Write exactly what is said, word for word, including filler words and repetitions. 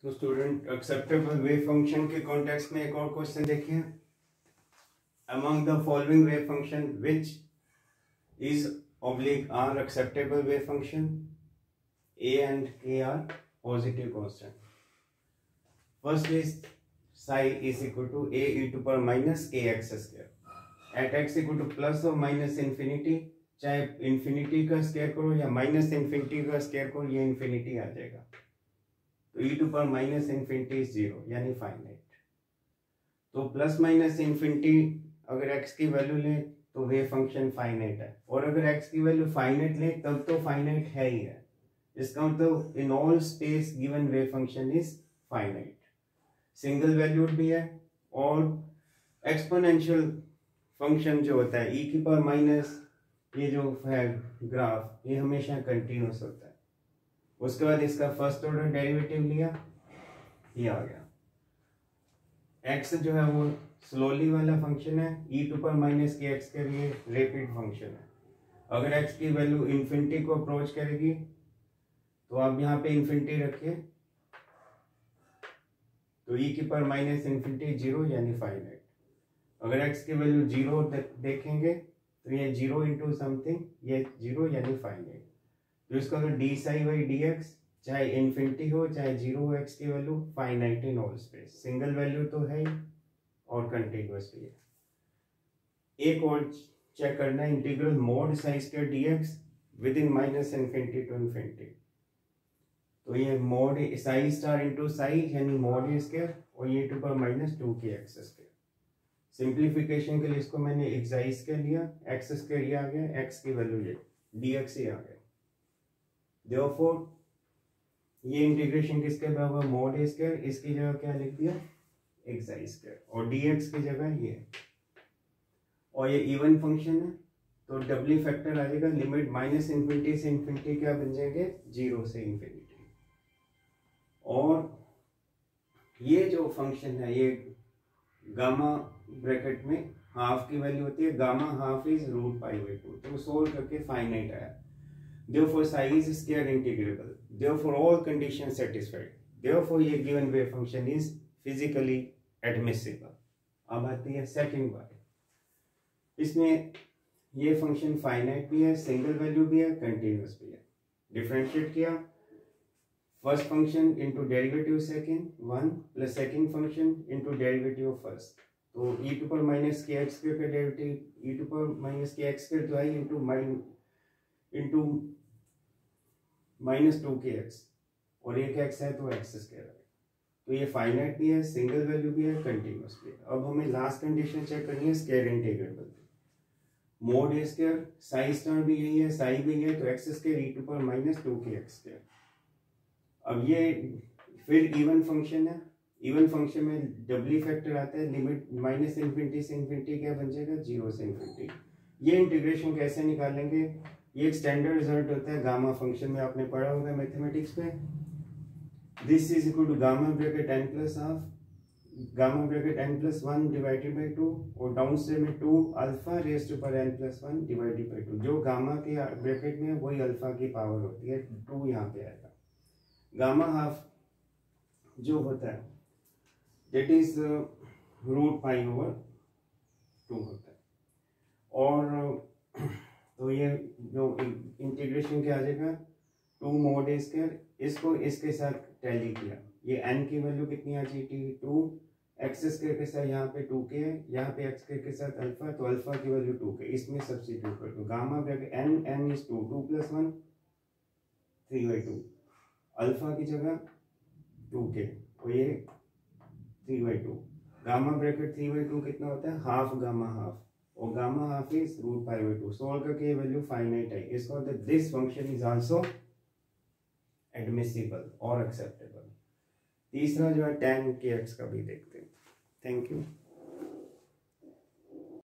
तो student acceptable wave function के context में एक और क्वेश्चन देखिए। Among the following wave function which is oblique are acceptable wave function? A and K are positive constant. First is psi is equal to a e to power minus k x square at x equal to plus और minus infinity, चाहे infinity का square करो या minus infinity का square करो, ये infinity आ जाएगा। तो e to power minus infinity is zero यानी फाइनाइट। तो प्लस माइनस इंफिनिटी अगर x की वैल्यू ले तो वेव फंक्शन फाइनाइट है, और अगर x की वैल्यू फाइनाइट ले तब तो फाइनाइट है ही है। इसका मतलब in all space given wave function is finite, single valued भी है। और एक्सपोनेंशियल फंक्शन जो होता है e की पावर माइनस, ये जो है ग्राफ, ये हमेशा कंटिन्यूस होता है। उसके बाद इसका फर्स्ट ऑर्डर डेरिवेटिव लिया, ये आ गया। x जो है वो स्लोली वाला फंक्शन है, e to power minus k x के लिए रैपिड फंक्शन है। अगर x की वैल्यू इंफिनिटी को अप्रोच करेगी तो आप यहाँ पे इंफिनिटी रखिए, तो e की पावर माइनस इंफिनिटी जीरो यानी फाइनाइट। अगर x की वैल्यू जीरो देखेंगे तो ये जीरो इंटू समथिंग, ये जीरो यानी फाइनाइट। तो इसका अगर d psi by d x चाहे इंफिनिटी हो चाहे जीरो हो, x की value finite in all space, single value तो है ही और कंटिन्यूअस भी है। एक और चेक करना, integral mod psi square d x within minus infinity to infinity. तो ये mod psi star into psi यानी मॉड स्क्वायर, और ये to power minus two k x square. Simplification के लिए इसको मैंने एक्साई स्क्वायर लिया, एक्स स्क्वायर ये आ गया, एक्स की वैल्यू ये डी एक्स ही आ गया। देयरफॉर ये इंटीग्रेशन किसके बराबर होगा? मॉड स्क्वायर, इसकी जगह क्या लिख दिया? एक्साई स्क्वायर, और डी एक्स की जगह ये। और ये इवन फंक्शन है तो डबली फैक्टर आ जाएगा, लिमिट माइनस इंफिनिटी से इंफिनिटी क्या बन जाएंगे? जीरो से इंफिनिटी। और ये जो फंक्शन है ये गामा ब्रैकेट में हाफ की वैल्यू होती है, gamma half is root pi by two, तो सोल्व करके फाइनाइट आया। Therefore psi is square integrable, therefore all conditions satisfied, therefore ये given wave function is physically admissible। अब आती है सेकंड बात, इसमें ये फंक्शन फाइनाइट भी है, सिंगल वैल्यू भी है, कंटिन्यूअस भी है। डिफरेंशिएट किया, first function into derivative second one plus second function into derivative of first, तो e to power minus k x square का derivative e to power minus k x square तो i into mine into minus two k x, और एक x है तो x square है। तो ये फाइनाइट भी है, सिंगल वैल्यू भी है, कंटिन्यूअस भी है। अब हमें लास्ट कंडीशन चेक करनी है square integrable. Mod a square psi star भी यही है, साई भी है, तो x square e to power minus two k x square. अब ये फिर इवन फंक्शन है, इवन फंक्शन में डबली फैक्टर आता है, लिमिट माइनस इंफिनिटी से इंफिनिटी क्या बन जाएगा? जीरो से इंफिनिटी। ये इंटीग्रेशन कैसे निकालेंगे? ये एक स्टैंडर्ड रिजल्ट होता है गामा फंक्शन में, आपने पढ़ा होगा मैथमेटिक्स में। This is equal to gamma bracket n plus half, gamma bracket n plus one divided by two, और डाउन से में two alpha raise to power n plus one divided by two. जो gamma के bracket में वही alpha की power होती है, टू यहाँ पे आएगा। गामा हाफ जो होता है that is root pi over two होता है। और तो ये जो इंटीग्रेशन क्या आ जाएगा? टू मॉड ए स्क्वायर, इसको इसके साथ टैली किया, ये n की वैल्यू कितनी आ जाएगी? टू, एक्स स्क्वायर के साथ यहाँ पे टू के है, यहाँ पे एक्स स्क्वायर के साथ अल्फा, तो अल्फा की वैल्यू टू के, इसमें सब्स्टिट्यूट कर दो। Gamma bracket n n is two, two plus one three by two, alpha की जगह टू के, और ये three by two. Gamma bracket three by two कितना होता है? हाफ गामा हाफ, और gamma half is root pi by two. Solve करके ये वैल्यू फाइनाइट है। इसका मतलब this function is also admissible और एक्सेप्टेबल। तीसरा जो है tan के एक्स का भी देखते हैं। Thank you.